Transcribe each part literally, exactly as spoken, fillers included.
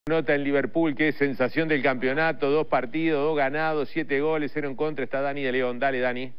Nota en Liverpool, qué sensación del campeonato, dos partidos, dos ganados, siete goles, cero en contra, está Dani de León. Dale, Dani.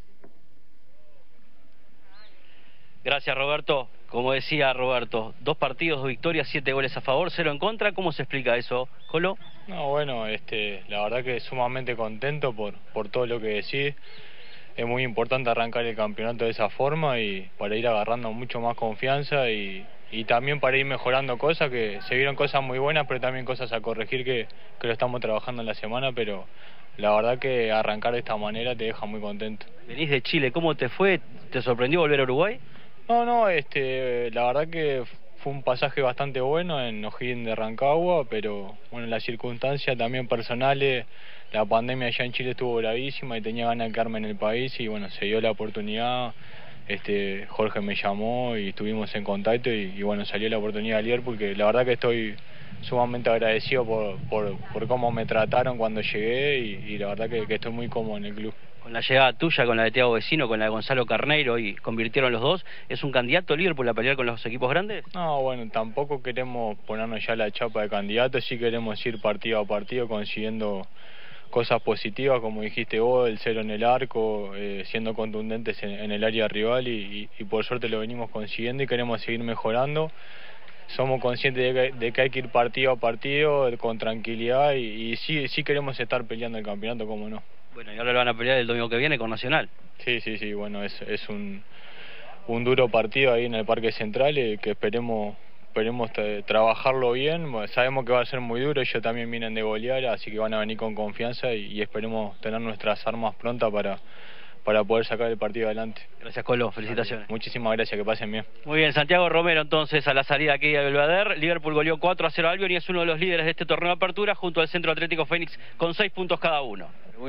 Gracias, Roberto. Como decía Roberto, dos partidos, dos victorias, siete goles a favor, cero en contra. ¿Cómo se explica eso, Colo? No, bueno, este, la verdad que sumamente contento por, por todo lo que decís. Es muy importante arrancar el campeonato de esa forma y para ir agarrando mucho más confianza y, y también para ir mejorando cosas, que se vieron cosas muy buenas, pero también cosas a corregir que, que lo estamos trabajando en la semana, pero la verdad que arrancar de esta manera te deja muy contento. Venís de Chile, ¿cómo te fue? ¿Te sorprendió volver a Uruguay? No, no, este, la verdad que fue un pasaje bastante bueno en O'Higgins de Rancagua, pero bueno, las circunstancias también personales, la pandemia allá en Chile estuvo gravísima y tenía ganas de quedarme en el país y bueno, se dio la oportunidad, este, Jorge me llamó y estuvimos en contacto y, y bueno, salió la oportunidad de Liverpool, que la verdad que estoy sumamente agradecido por, por, por cómo me trataron cuando llegué y, y la verdad que, que estoy muy cómodo en el club. Con la llegada tuya, con la de Thiago Vecino, con la de Gonzalo Carneiro y convirtieron los dos, ¿es un candidato Liverpool a pelear con los equipos grandes? No, bueno, tampoco queremos ponernos ya la chapa de candidato, sí queremos ir partido a partido consiguiendo cosas positivas, como dijiste vos, el cero en el arco, eh, siendo contundentes en, en el área rival y, y, y por suerte lo venimos consiguiendo y queremos seguir mejorando. Somos conscientes de que, de que hay que ir partido a partido con tranquilidad y, y sí, sí queremos estar peleando el campeonato, como no. Bueno, y ahora lo van a pelear el domingo que viene con Nacional. Sí, sí, sí, bueno, es, es un, un duro partido ahí en el Parque Central eh, que esperemos, esperemos trabajarlo bien. Bueno, sabemos que va a ser muy duro, ellos también vienen de golear, así que van a venir con confianza y, y esperemos tener nuestras armas prontas para, para poder sacar el partido adelante. Gracias, Colo, felicitaciones. Muchísimas gracias, que pasen bien. Muy bien, Santiago Romero entonces a la salida aquí de Belvedere. Liverpool goleó cuatro a cero a Albion y es uno de los líderes de este torneo de apertura junto al Centro Atlético Fénix con seis puntos cada uno.